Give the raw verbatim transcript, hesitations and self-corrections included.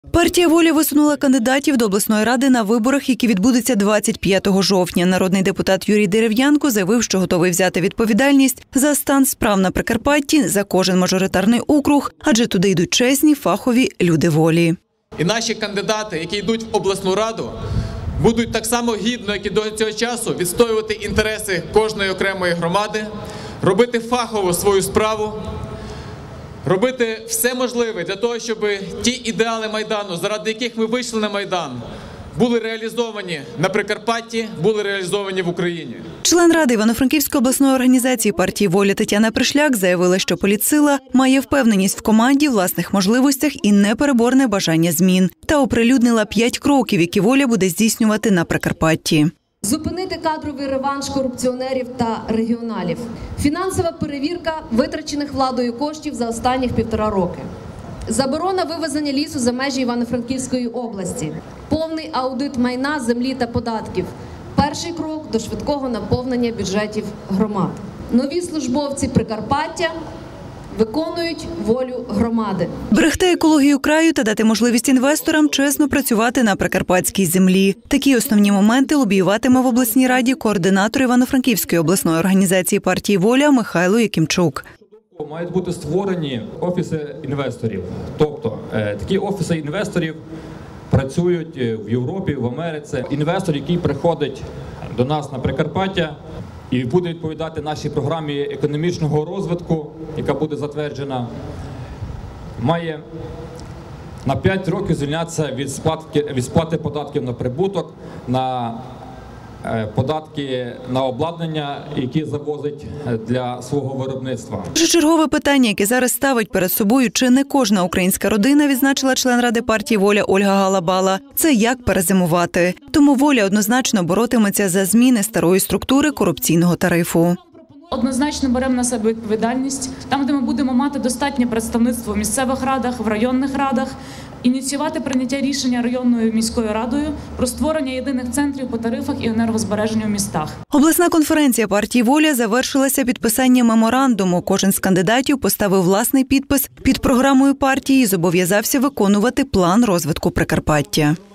Партія «Воля» висунула кандидатів до обласної ради на виборах, які відбудуться двадцять п'ятого жовтня. Народний депутат Юрій Дерев'янко заявив, що готовий взяти відповідальність за стан справ на Прикарпатті, за кожен мажоритарний округ, адже туди йдуть чесні, фахові люди волі. І наші кандидати, які йдуть в обласну раду, будуть так само гідно, як і до цього часу, відстоювати інтереси кожної окремої громади, робити фахово свою справу, робити все можливе для того, щоб ті ідеали Майдану, заради яких ми вийшли на Майдан, були реалізовані на Прикарпатті, були реалізовані в Україні. Член ради Івано-Франківської обласної організації партії «Воля» Тетяна Пришляк заявила, що політсила має впевненість в команді, власних можливостях і непереборне бажання змін. Та оприлюднила п'ять кроків, які «Воля» буде здійснювати на Прикарпатті. Зупинити кадровий реванш корупціонерів та регіоналів. Фінансова перевірка витрачених владою коштів за останніх півтора роки. Заборона вивезення лісу за межі Івано-Франківської області. Повний аудит майна, землі та податків. Перший крок до швидкого наповнення бюджетів громад. Нові службовці Прикарпаття виконують волю громади. Берегти екологію краю та дати можливість інвесторам чесно працювати на прикарпатській землі. Такі основні моменти лобіюватиме в обласній раді координатор Івано-Франківської обласної організації партії «Воля» Михайло Якимчук. Мають бути створені офіси інвесторів. Тобто такі офіси інвесторів працюють в Європі, в Америці. Інвестор, який приходить до нас на Прикарпаття і буде відповідати нашій програмі економічного розвитку, яка буде затверджена, має на п'ять років звільнятися від сплати, від сплати податків на прибуток, на податки на обладнання, які завозить для свого виробництва. Чергове питання, яке зараз ставить перед собою чи не кожна українська родина, відзначила член ради партії «Воля» Ольга Галабала. Це як перезимувати. Тому «Воля» однозначно боротиметься за зміни старої структури корупційного тарифу. Однозначно беремо на себе відповідальність. Там, де ми будемо мати достатнє представництво в місцевих радах, в районних радах, ініціювати прийняття рішення районною міською радою про створення єдиних центрів по тарифах і енергозбереженню в містах. Обласна конференція партії «Воля» завершилася підписанням меморандуму. Кожен з кандидатів поставив власний підпис під програмою партії і зобов'язався виконувати план розвитку Прикарпаття.